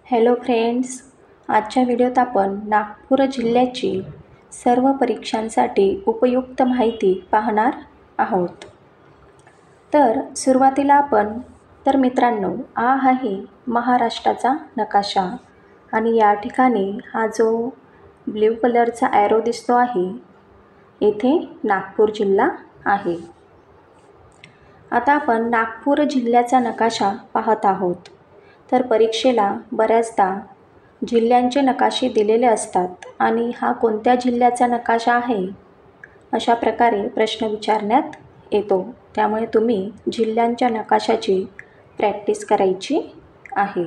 Hello friends, आजच्या व्हिडिओत आपण नागपूर जिल्ह्याची सर्व परीक्षांसाठी उपयुक्त माहिती पाहणार आहोत। तर सुरुवातीला आपण मित्रांनो, हा आहे महाराष्ट्राचा नकाशा आणि या ठिकाणी हा जो ब्ल्यू कलरचा ॲरो दिसतो आहे, येथे नागपूर जिल्हा आहे। आता आपण नागपूर जिल्ह्याचा नकाशा पाहत आहोत। तर परीक्षेला बऱ्याचदा जिल्ह्यांचे नकाशे दिलेले असतात आणि हा कोणत्या जिल्ह्याचा नकाशा आहे अशा प्रकारे प्रश्न विचारण्यात येतो। त्यामुळे तुम्ही जिल्ह्यांच्या नकाशाची प्रॅक्टिस करायची आहे।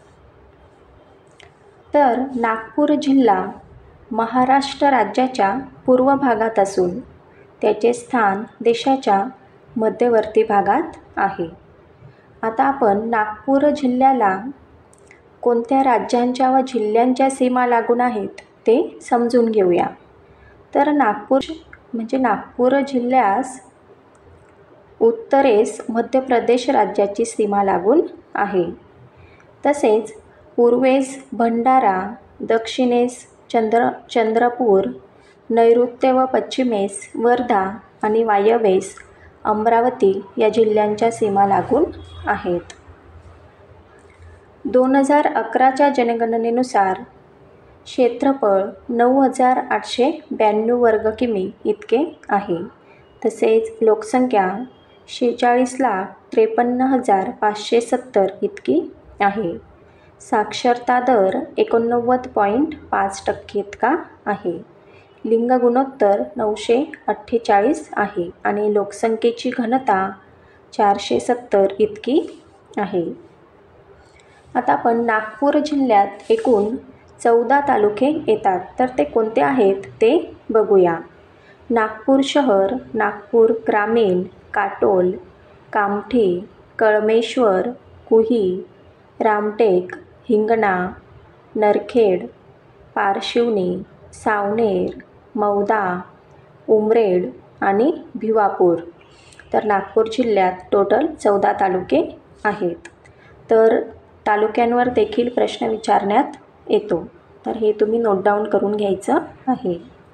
तर नागपूर जिल्हा महाराष्ट्र राज्याच्या पूर्व भागात असून त्याचे स्थान देशाच्या मध्यवर्ती भागात आहे। आता आपण नागपूर जिल्ह्याला कोणत्या राज्यांच्या व जिल्ह्यांच्या सीमा लागून आहेत ते समजून घेऊया। तर नागपूर जिल्ह्यास उत्तरेस मध्य प्रदेश राज्याची सीमा लागून आहे। तसेच पूर्वेस भंडारा, दक्षिणेस चंद्रपूर, नैऋत्य व पश्चिमेस वर्धा आणि वायव्येस अमरावती या जिल्ह्यांच्या सीमा लागून आहेत। 2011च्या जनगणनेनुसार क्षेत्रफळ 9,892 वर्ग किमी इतके आहे। तसेच लोकसंख्या 46,53,570 इतकी आहे। साक्षरता दर 89.5% इतका आहे। लिंग गुणोत्तर 948 आहे आणि लोकसंख्येची घनता 470 इतकी आहे। आता आपण नागपूर जिल्ह्यात एकूण 14 तालुके येतात। तर ते कोणते आहेत ते बघूया। नागपूर शहर, नागपूर ग्रामीण, काटोल, कामठी, कळमेश्वर, कुही, रामटेक, हिंगणा, नरखेड, पारशिवनी, सावनेर, मौदा, उमरेड आणि भिवापूर। तर नागपूर जिल्ह्यात टोटल 14 तालुके आहेत। तर तालुक्यांवर देखील प्रश्न विचारण्यात येतो, तर हे तुम्ही नोट डाऊन करून घ्यायचं आहे।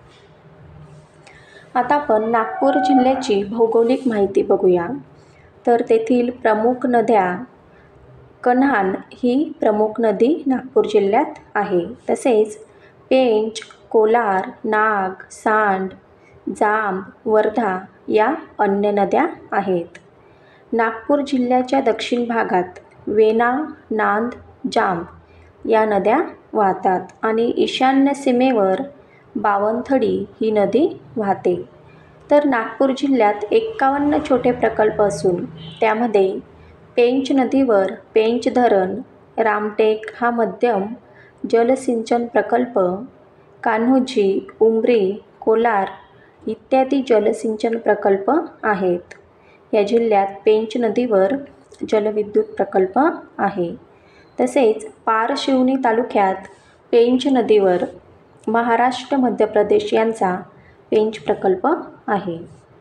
आता आपण नागपूर जिल्ह्याची भौगोलिक माहिती बघूया। तर तेथील प्रमुख नद्या, कन्हान ही प्रमुख नदी नागपूर जिल्ह्यात आहे। तसेच पेंच, कोलार, नाग, सांड, जांब, वर्धा या अन्य नद्या आहेत। नागपूर जिल्ह्याच्या दक्षिण भागात वेना, नांद, जांब या नद्या वाहतात आणि ईशान्य सीमेवर बावनथडी ही नदी वाहते। तर नागपूर जिल्ह्यात 51 छोटे प्रकल्प असून त्यामध्ये पेंच नदीवर पेंच धरण, रामटेक हा मध्यम जलसिंचन प्रकल्प, कान्होजी, उमरी, कोलार इत्यादी जलसिंचन प्रकल्प आहेत। या जिल्ह्यात पेंच नदीवर जलविद्युत प्रकल्प आहे। तसेच पारशिवनी तालुक्यात पेंच नदीवर महाराष्ट्र, मध्य प्रदेश यांचा पेंच प्रकल्प आहे।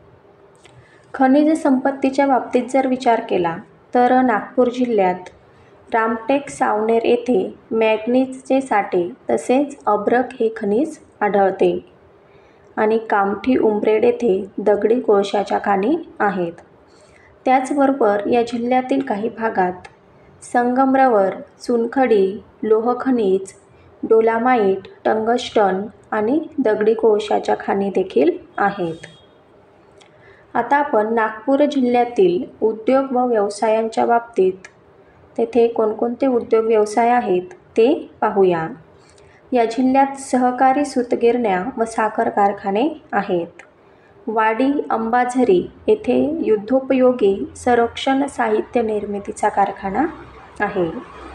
खनिज संपत्तीच्या बाबतीत जर विचार केला तर नागपूर जिल्ह्यात रामटेक, सावनेर येथे मॅंगनीजचे साठे तसेच अभ्रक हे खनिज आढळते आणि कामठी, उमरेड येथे दगडी कोळशाच्या खाणी आहेत। त्याचबरोबर या जिल्ह्यातील काही भागात संगमरवर, चुनखडी, लोह खनिज, डोलामाईट, टंगस्टन आणि दगडी कोळशाच्या खाणी देखील आहेत। आता आपण नागपूर जिल्ह्यातील उद्योग व व्यवसायांच्या बाबतीत तेथे कोणकोणते उद्योग व्यवसाय आहेत ते पाहूया। या जिल्ह्यात सहकारी सूतगिरण्या व साखर कारखाने आहेत। वाडी, अंबाझरी येथे युद्धोपयोगी संरक्षण साहित्य निर्मितीचा कारखाना आहे।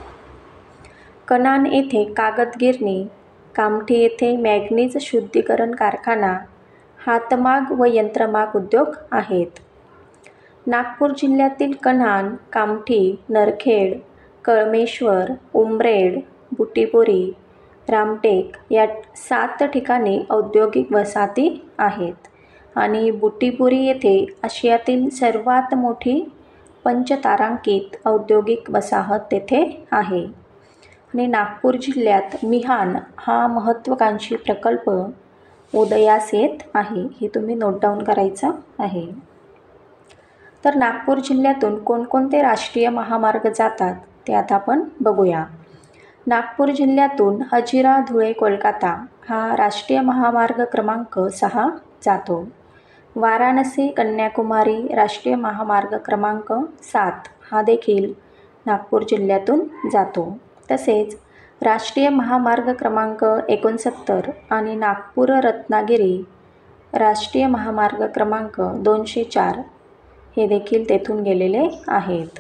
कन्हान येथे कागद गिरणी, कामठी येथे मॅंगनीज शुद्धीकरण कारखाना, हातमाग व यंत्रमाग उद्योग आहेत। नागपूर जिल्ह्यातील कन्हान, कामठी, नरखेड, कळमेश्वर, उमरेड, बुटीबोरी, रामटेक या 7 ठिकाणी औद्योगिक वसाहती आहेत आणि बुटीबोरी येथे आशियातील सर्वात मोठी पंचतारांकित औद्योगिक वसाहत तेथे आहे। आणि नागपूर जिल्ह्यात मिहान हा महत्त्वाकांक्षी प्रकल्प उदयास येत आहे. हे तुम्ही नोट डाऊन करायचं आहे. तर नागपूर जिल्ह्यातून कोणकोणते राष्ट्रीय महामार्ग जातात ते आता आपण बघूया. नागपूर जिल्ह्यातून हजिरा धुळे कोलकाता हा राष्ट्रीय महामार्ग क्रमांक 6 जातो. वाराणसी कन्याकुमारी राष्ट्रीय महामार्ग क्रमांक 7 हा देखील नागपूर जिल्ह्यातून जातो. तसेच राष्ट्रीय महामार्ग क्रमांक 69 आणि नागपूर रत्नागिरी राष्ट्रीय महामार्ग क्रमांक 204 हे देखील तेथून गेलेले आहेत.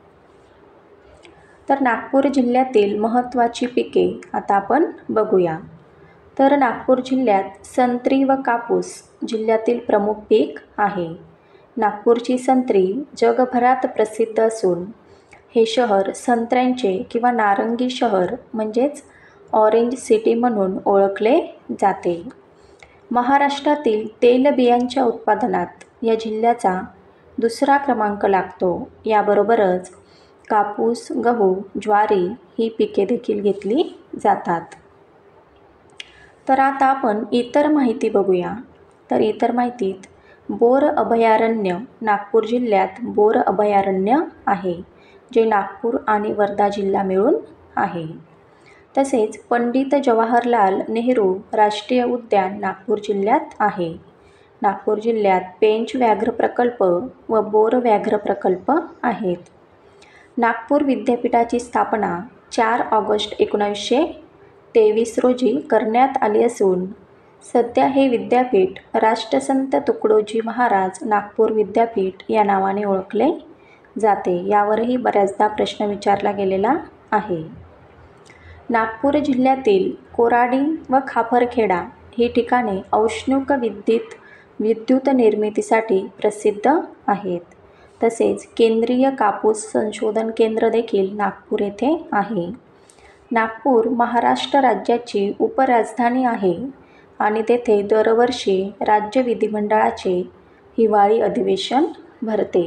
तर नागपूर जिल्ह्यातील महत्त्वाची पिके आता आपण बघूया. तर नागपूर जिल्ह्यात संत्री व कापूस जिल्ह्यातील प्रमुख पीक आहे. नागपूरची संत्री जगभरात प्रसिद्ध असून हे शहर संत्र्यांचे किंवा नारंगी शहर म्हणजेच ऑरेंज सिटी म्हणून ओळखले जाते. महाराष्ट्रातील तेलबियांच्या उत्पादनात या जिल्ह्याचा दुसरा क्रमांक लागतो. याबरोबरच कापूस, गहू, ज्वारी ही पिके देखील घेतली जातात. तर आता आपण इतर माहिती बघूया. तर इतर माहितीत बोर अभयारण्य नागपूर जिल्ह्यात बोर अभयारण्य आहे, जे नागपूर आणि वर्धा जिल्हा मिळून आहे. तसेच पंडित जवाहरलाल नेहरू राष्ट्रीय उद्यान नागपूर जिल्ह्यात आहे. नागपूर जिल्ह्यात पेंच व्याघ्र प्रकल्प व बोर व्याघ्र प्रकल्प आहेत. नागपूर विद्यापीठाची स्थापना 4 ऑगस्ट 1923 रोजी करण्यात आली असून सध्या हे विद्यापीठ राष्ट्रसंत तुकडोजी महाराज नागपूर विद्यापीठ या नावाने ओळखले जाते. यावरही बऱ्याचदा प्रश्न विचारला गेलेला आहे. नागपूर जिल्ह्यातील कोराडी व खापरखेडा ही ठिकाणे औष्णिक विद्युत निर्मितीसाठी प्रसिद्ध आहेत. तसेच केंद्रीय कापूस संशोधन केंद्र देखील नागपूर येथे आहे. नागपूर महाराष्ट्र राज्याची उपराजधानी आहे आणि तेथे दरवर्षी राज्य विधिमंडळाचे हिवाळी अधिवेशन भरते.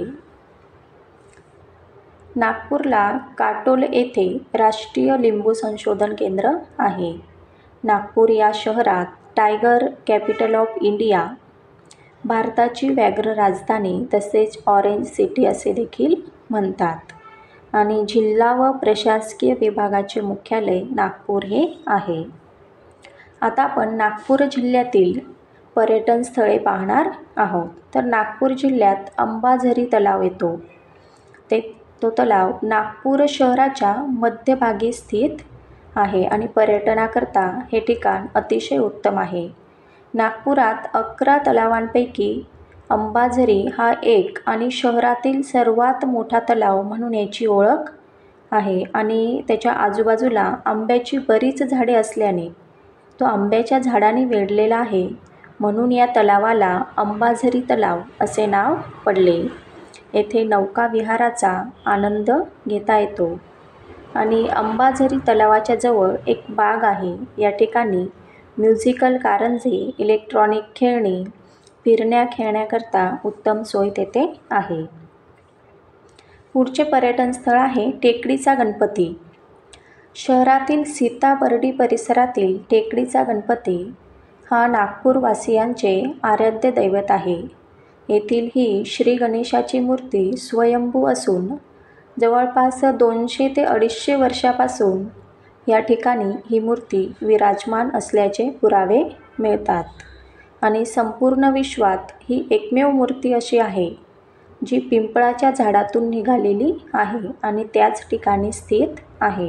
नागपूरला काटोल येथे राष्ट्रीय लिंबू संशोधन केंद्र आहे. नागपूर या शहरात टायगर कॅपिटल ऑफ इंडिया, भारताची व्याघ्र राजधानी तसेच ऑरेंज सिटी असे देखील म्हणतात. आणि जिल्हा व प्रशासकीय विभागाचे मुख्यालय नागपूर हे आहे. आता आपण नागपूर जिल्ह्यातील पर्यटन स्थळे पाहणार आहोत. तर नागपूर जिल्ह्यात अंबाझरी तलाव येतो. तो तलाव नागपूर शहराच्या मध्यभागी स्थित आहे आणि पर्यटनाकरता हे ठिकाण अतिशय उत्तम आहे. नागपुरात 11 तलावांपैकी अंबाझरी हा एक आणि शहरातील सर्वात मोठा तलाव म्हणून याची ओळख आहे. आणि त्याच्या आजूबाजूला आंब्याची बरीच झाडे असल्याने तो आंब्याच्या झाडांनी वेढलेला आहे, म्हणून या तलावाला अंबाझरी तलाव असे नाव पडले. येथे नौका विहाराचा आनंद घेता येतो. आणि अंबाझरी तलावाच्या जवळ एक बाग आहे. या ठिकाणी म्युझिकल कारंजे, इलेक्ट्रॉनिक खेळणी, फिरण्या खेळण्याकरता उत्तम सोय तेथे आहे. पुढचे पर्यटन स्थळ आहे टेकडीचा गणपती. शहरातील सीताबर्डी परिसरातील टेकडीचा गणपती हा नागपूरवासियांचे आराध्य दैवत आहे. येथील ही श्री गणेशाची मूर्ती स्वयंभू असून जवळपास 200 ते 250 वर्षापासून या ठिकाणी ही मूर्ती विराजमान असल्याचे पुरावे मिळतात. आणि संपूर्ण विश्वात ही एकमेव मूर्ती अशी आहे जी पिंपळाच्या झाडातून निघालेली आहे आणि त्याच ठिकाणी स्थित आहे.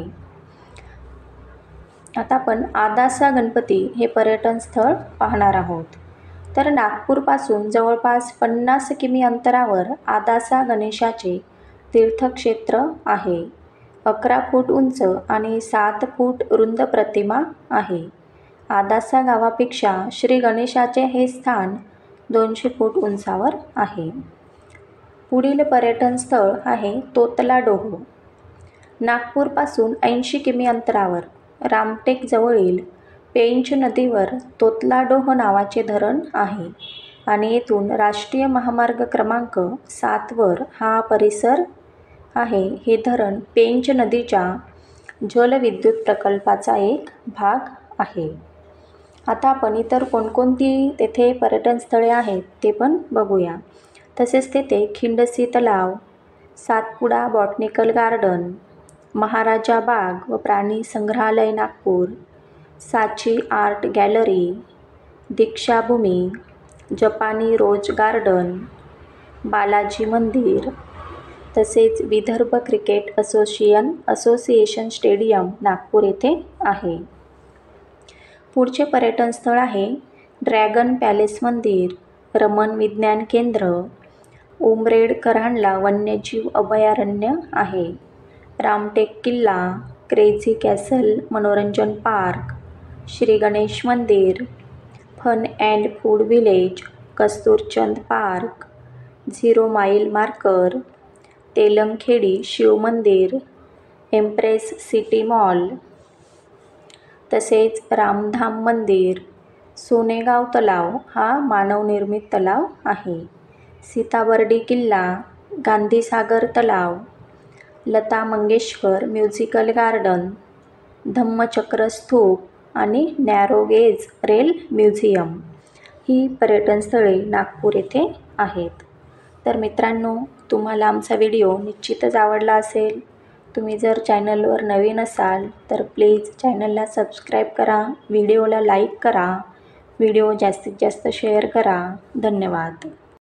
आता आपण आदासा गणपती हे पर्यटन स्थळ पाहणार आहोत. तर नागपूरपासून जवळपास 50 किमी अंतरावर आदासा गणेशाचे तीर्थक्षेत्र आहे. 11 फूट उंच आणि 7 फूट रुंद प्रतिमा आहे. आदासा गावापेक्षा श्री गणेशाचे हे स्थान 200 फूट उंचावर आहे. पुढील पर्यटन स्थळ आहे तोतलाडोह. नागपूरपासून 80 किमी अंतरावर रामटेक जवळील पेंच नदीवर तोतलाडोह नावाचे धरण आहे आणि येथून राष्ट्रीय महामार्ग क्रमांक 7 वर हा परिसर आहे. हे धरण पेंच नदीच्या जलविद्युत प्रकल्पाचा एक भाग आहे. आता आपण इतर कोणकोणती तेथे पर्यटन स्थळे आहेत ते पण बघूया. तसेच तेथे खिंडसी तलाव, सातपुडा बॉटनिकल गार्डन, महाराजा बाग व प्राणी संग्रहालय नागपूर, साची आर्ट गॅलरी, दीक्षाभूमी, जपानी रोज गार्डन, बालाजी मंदिर, तसेच Vidarbha cricket association stadium Nagpur येथे आहे. पुढचे पर्यटन स्थळ आहे ड्रॅगन पॅलेस मंदिर, रमण विज्ञान केंद्र, उमरेड कऱ्हांडला वन्यजीव अभयारण्य आहे, रामटेक किल्ला, क्रेझी कॅसल मनोरंजन पार्क, श्री गणेश मंदिर, fun and food village, Kasturchand park, 0 mile marker, Telankhedi Shiv मंदिर, एम्प्रेस सिटी मॉल, तसेच रामधाम मंदिर, सोनेगाव तलाव हा मानवनिर्मित तलाव आहे, सीताबर्डी किल्ला, गांधीसागर तलाव, लता मंगेशकर म्युझिकल गार्डन, धम्मचक्र स्तूप आणि नॅरोगेज रेल म्युझियम ही पर्यटन स्थळे नागपूर येथे आहेत. तर मित्रांनो, तुम्हाला आमचा व्हिडिओ निश्चितच आवडला असेल. तुम्ही जर चॅनलवर नवीन असाल तर प्लीज चॅनलला सबस्क्राईब करा, व्हिडिओला लाईक करा, व्हिडिओ जास्तीत जास्त शेअर करा. धन्यवाद.